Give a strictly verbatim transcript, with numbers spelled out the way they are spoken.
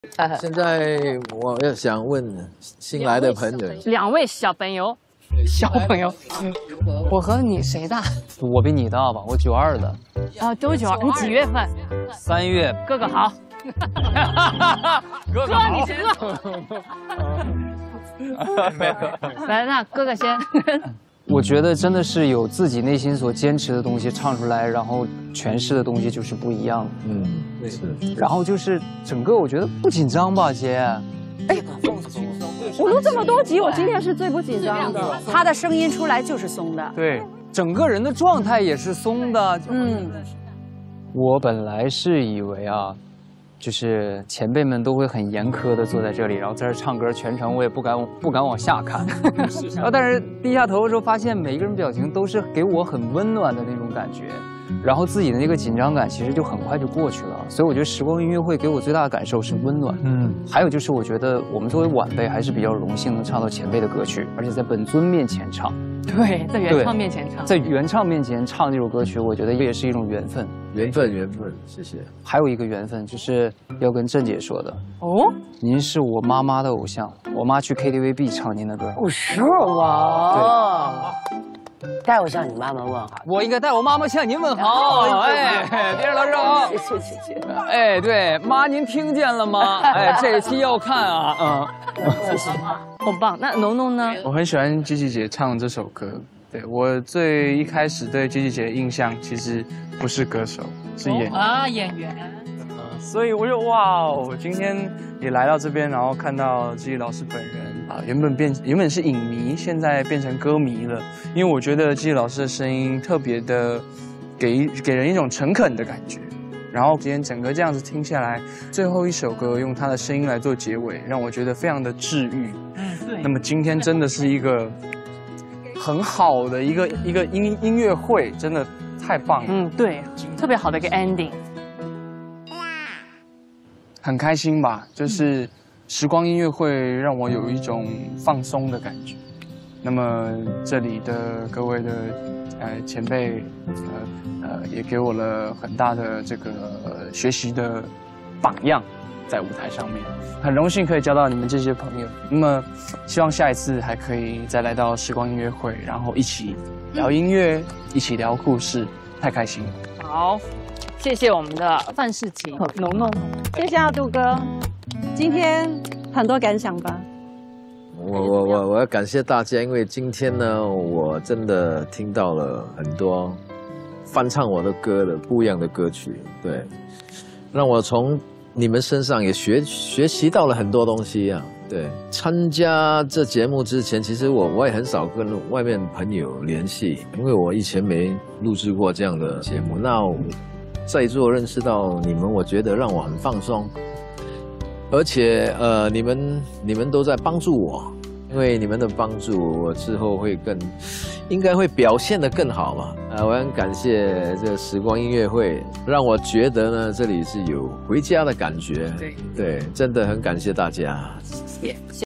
现在我要想问新来的朋友， 两位小朋友， 小朋友，我和你谁大？ 我比你大吧，我九二的。 啊，都九二，你几月份？ 三月。 哥哥好。 哥哥好，你谁了？来，那哥哥先。 我觉得真的是有自己内心所坚持的东西唱出来，然后诠释的东西就是不一样。 嗯，是。 然后就是整个我觉得不紧张吧，姐。 哎，我录这么多集，我今天是最不紧张的。他的声音出来就是松的。 对，整个人的状态也是松的。嗯。我本来是以为啊。就是前辈们都会很严苛的坐在这里，然后在这唱歌，全程我也不敢不敢往下看，然后但是低下头的时候，发现每一个人表情都是给我很温暖的那种感觉，然后自己的那个紧张感其实就很快就过去了。所以我觉得时光音乐会给我最大的感受是温暖。嗯，还有就是我觉得我们作为晚辈还是比较荣幸能唱到前辈的歌曲，而且在本尊面前唱。 对，在原唱面前唱， 在原唱面前唱这首歌曲，我觉得也是一种缘分。 缘分，缘分，谢谢。 还有一个缘分，就是要跟郑姐说的哦。 您是我妈妈的偶像，我妈去 K T V 必唱您的歌。 哦，是吗？对，代我向你妈妈问好。 我应该代我妈妈向您问好。哎，别人老师好。 谢谢谢谢。 哎，对，妈您听见了吗？哎，这一期要看啊，嗯。 谢谢。 很棒。那农农呢？ 我很喜欢吉吉姐唱这首歌。对，我最一开始对吉吉姐的印象其实不是歌手，是演员啊，演员。 所以我就哇，我今天也来到这边，然后看到吉吉老师本人啊，原本变原本是影迷，现在变成歌迷了。因为我觉得吉吉老师的声音特别的给给人一种诚恳的感觉。然后今天整个这样子听下来，最后一首歌用他的声音来做结尾，让我觉得非常的治愈。嗯，对。那么今天真的是一个很好的一个一个音音乐会，真的太棒了。 嗯，对，特别好的一个 ending。 很开心吧，就是时光音乐会让我有一种放松的感觉。那么这里的各位的呃前辈，呃呃也给我了很大的这个、呃、学习的榜样，在舞台上面，很荣幸可以交到你们这些朋友。那么希望下一次还可以再来到时光音乐会，然后一起聊音乐，嗯、一起聊故事，太开心了。 好。谢谢我们的范世琦、农农， 谢谢阿杜哥，今天很多感想吧。 我我我我要感谢大家，因为今天呢，我真的听到了很多翻唱我的歌的不一样的歌曲，对，让我从你们身上也学学习到了很多东西啊。对，参加这节目之前，其实我我也很少跟外面朋友联系，因为我以前没录制过这样的节目。那在座认识到你们，我觉得让我很放松，而且呃，你们你们都在帮助我，因为你们的帮助，我之后会更应该会表现得更好嘛。啊，我很感谢这个时光音乐会，让我觉得呢这里是有回家的感觉。对对，真的很感谢大家。 谢谢。